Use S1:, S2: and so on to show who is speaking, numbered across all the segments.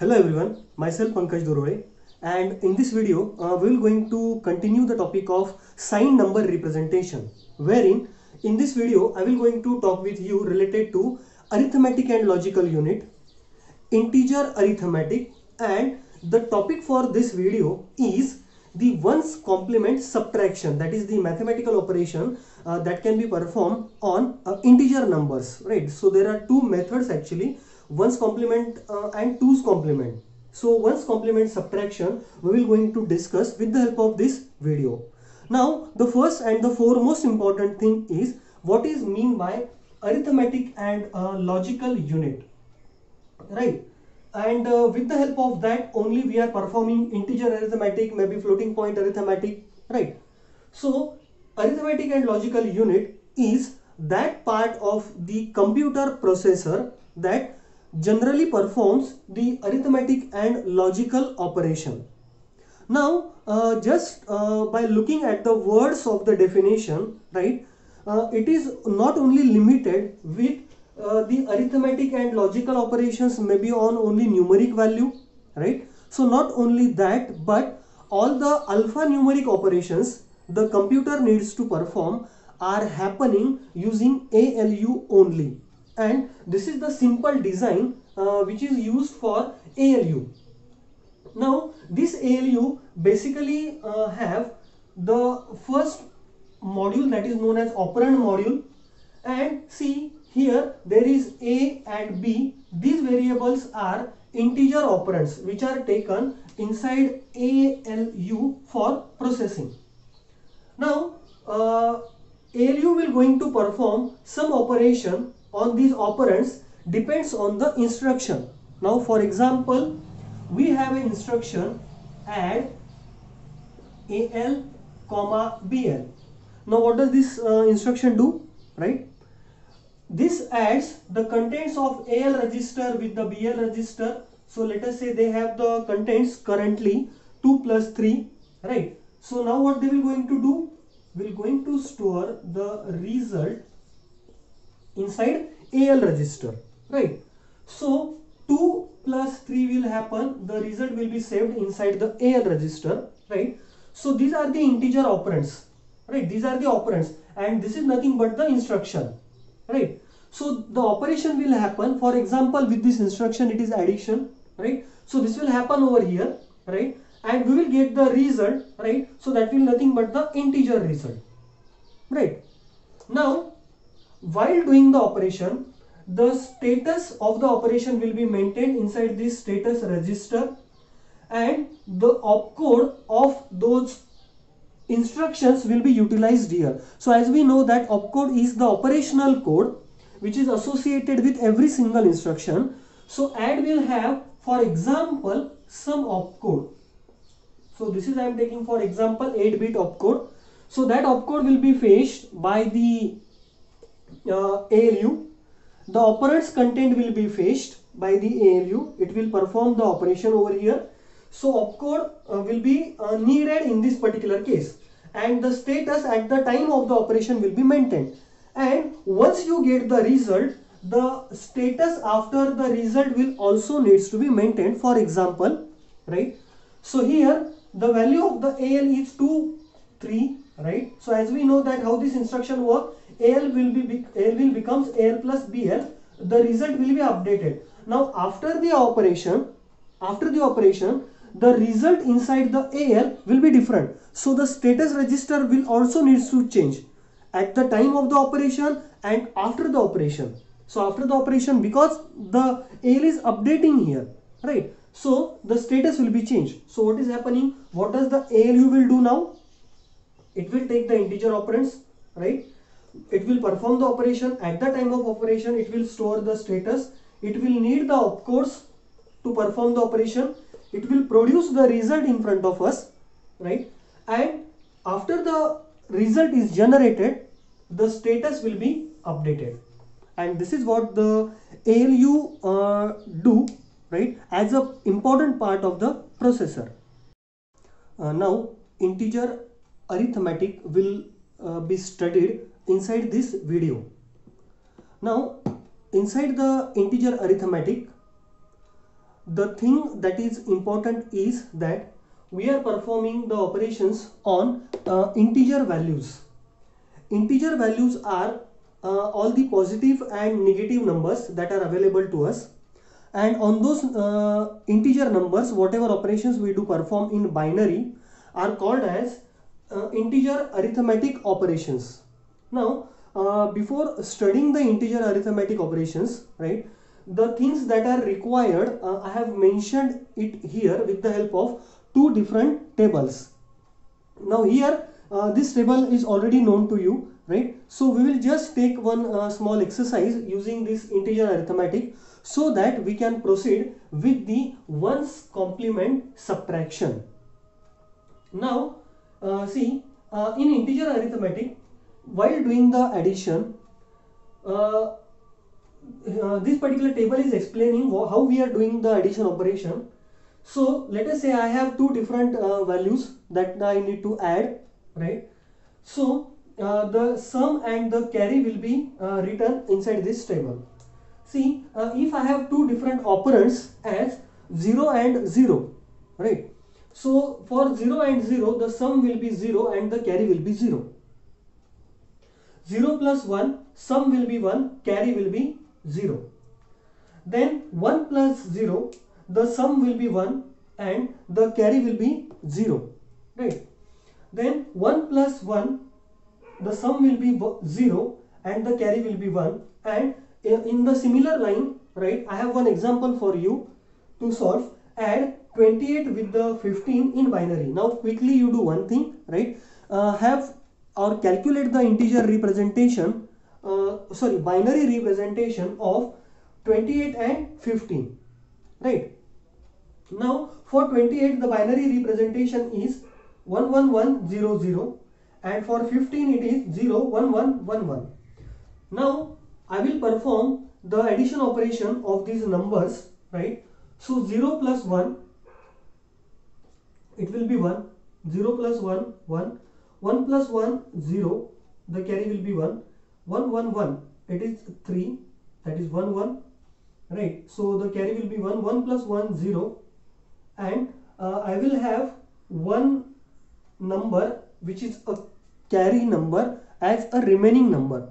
S1: Hello everyone, myself Pankaj Dorore, and in this video we will going to continue the topic of sign number representation, wherein in this video I will going to talk with you related to arithmetic and logical unit, integer arithmetic, and the topic for this video is the ones complement subtraction, that is the mathematical operation that can be performed on integer numbers, right? So there are two methods actually, ones complement and twos complement. So ones complement subtraction we will going to discuss with the help of this video. Now the first and the foremost important thing is what is mean by arithmetic and logical unit, right? And with the help of that only we are performing integer arithmetic, maybe floating point arithmetic, right? So arithmetic and logical unit is that part of the computer processor that generally performs the arithmetic and logical operation. Now just by looking at the words of the definition, right, it is not only limited with the arithmetic and logical operations may be on only numeric value, right? So not only that, but all the alphanumeric operations the computer needs to perform are happening using ALU only, and this is the simple design which is used for ALU. Now this ALU basically have the first module that is known as operand module, and see here there is A and B. These variables are integer operands which are taken inside ALU for processing. Now ALU will going to perform some operation on these operands depends on the instruction. Now for example, we have an instruction add AL comma BL. Now what does this instruction do, right? This adds the contents of AL register with the BL register. So let us say they have the contents currently 2 plus 3, right? So now what they will going to do? Will going to store the result inside AL register, right? So 2 plus 3 will happen, the result will be saved inside the AL register, right? So these are the integer operands, right? These are the operands, and this is nothing but the instruction, right? So the operation will happen, for example with this instruction it is addition, right? So this will happen over here, right? And we will get the result, right? So that will nothing but the integer result, right? Now while doing the operation, the status of the operation will be maintained inside this status register, and the opcode of those instructions will be utilized here. So as we know that opcode is the operational code which is associated with every single instruction. So add will have, for example, some opcode. So this is I am taking for example 8-bit opcode. So that opcode will be fetched by the ALU. The operands content will be fetched by the ALU. It will perform the operation over here. So opcode will be needed in this particular case, and the status at the time of the operation will be maintained. And once you get the result, the status after the result will also needs to be maintained. For example, right? So here the value of the AL is 2, 3, right? So as we know that how this instruction works, AL will becomes AL plus BL. The result will be updated. Now after the operation, the result inside the AL will be different. So the status register will also needs to change at the time of the operation and after the operation. So after the operation, because the AL is updating here, right? So the status will be changed. So what is happening? What does the ALU will do now? It will take the integer operands, right? It will perform the operation. At the time of operation, it will store the status. It will need the opcodes to perform the operation. It will produce the result in front of us, right? And after the result is generated, the status will be updated. And this is what the ALU do, right, as a important part of the processor. Now integer arithmetic will be studied inside this video. Now inside the integer arithmetic, the thing that is important is that we are performing the operations on integer values. Integer values are all the positive and negative numbers that are available to us, and on those integer numbers, whatever operations we do perform in binary are called as integer arithmetic operations. Now before studying the integer arithmetic operations, right, the things that are required, I have mentioned it here with the help of two different tables. Now here this table is already known to you, right? So we will just take one small exercise using this integer arithmetic so that we can proceed with the ones complement subtraction. Now see, in integer arithmetic, while doing the addition, this particular table is explaining how we are doing the addition operation. So let us say I have two different values that I need to add, right? So the sum and the carry will be written inside this table. See, if I have two different operands as 0 and 0, right? So for 0 and 0, the sum will be 0 and the carry will be 0. 0 plus 1, sum will be 1, carry will be 0. Then 1 plus 0, the sum will be 1 and the carry will be 0, right? Then 1 plus 1, the sum will be 0 and the carry will be 1. And in the similar line, right, I have one example for you to solve. Add 28 with the 15 in binary. Now quickly you do one thing, right? Have or calculate the integer representation, binary representation of 28 and 15, right? Now for 28 the binary representation is 11100 and for 15 it is 01111. Now I will perform the addition operation of these numbers, right? So 0 plus 1, it will be 1, 0 plus 1, 1, 1 plus 1, 0, the carry will be 1, 1, 1, 1, it is 3, that is 1, 1, right? So the carry will be 1, 1 plus 1, 0, and I will have one number which is a carry number as a remaining number.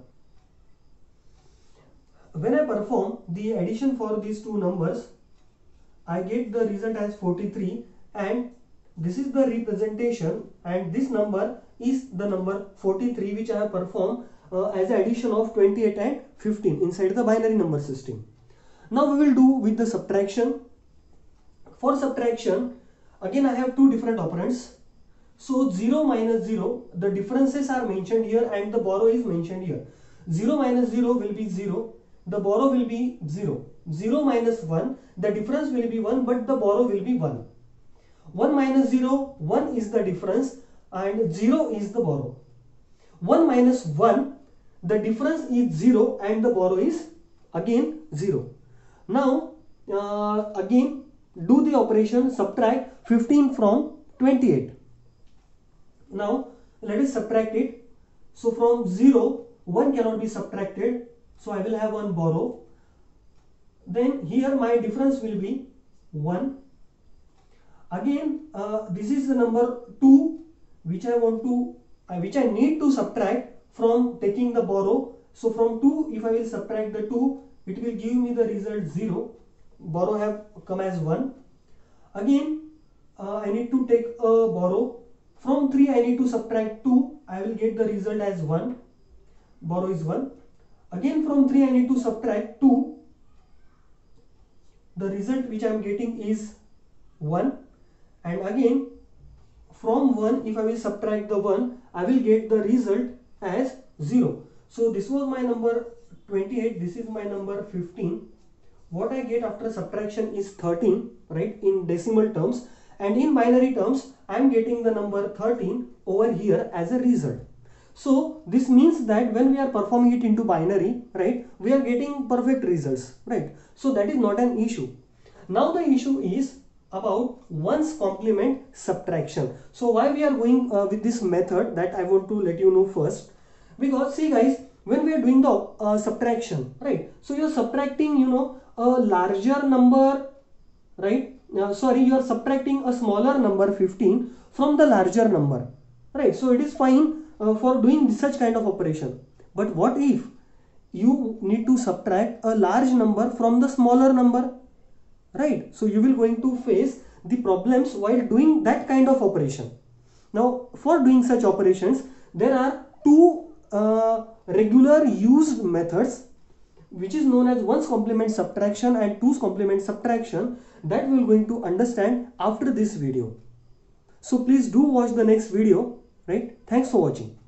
S1: When I perform the addition for these two numbers, I get the result as 43, and this is the representation, and this number is the number 43 which I have performed as addition of 28 and 15 inside the binary number system. Now we will do with the subtraction. For subtraction, again I have two different operands. So 0 minus 0, the differences are mentioned here and the borrow is mentioned here. 0 minus 0 will be 0, the borrow will be 0. 0 minus 1, the difference will be 1 but the borrow will be 1. 1 minus 0, 1 is the difference and 0 is the borrow. 1 minus 1, the difference is 0 and the borrow is again 0. Now again do the operation subtract 15 from 28. Now let us subtract it. So from 0, 1 cannot be subtracted, so I will have one borrow. Then here my difference will be 1. Again this is the number 2 which I need to subtract from taking the borrow. So from 2, if I will subtract the 2, it will give me the result 0. Borrow have come as 1. Again I need to take a borrow. From 3 I need to subtract 2. I will get the result as 1. Borrow is 1. Again from 3 I need to subtract 2. The result which I am getting is 1. And again from 1, if I will subtract the 1, I will get the result as 0. So this was my number 28, this is my number 15. What I get after subtraction is 13, right, in decimal terms, and in binary terms I am getting the number 13 over here as a result. So this means that when we are performing it into binary, right, we are getting perfect results, right? So that is not an issue. Now the issue is about ones complement subtraction. So why we are going with this method, that I want to let you know first. Because see guys, when we are doing the subtraction, right, so you are subtracting, you know, a larger number, right? Sorry, you are subtracting a smaller number 15 from the larger number, right? So it is fine for doing such kind of operation. But what if you need to subtract a large number from the smaller number, right? So you will going to face the problems while doing that kind of operation. Now for doing such operations, there are two regular used methods, which is known as 1's complement subtraction and 2's complement subtraction, that we will going to understand after this video. So please do watch the next video, right? Thanks for watching.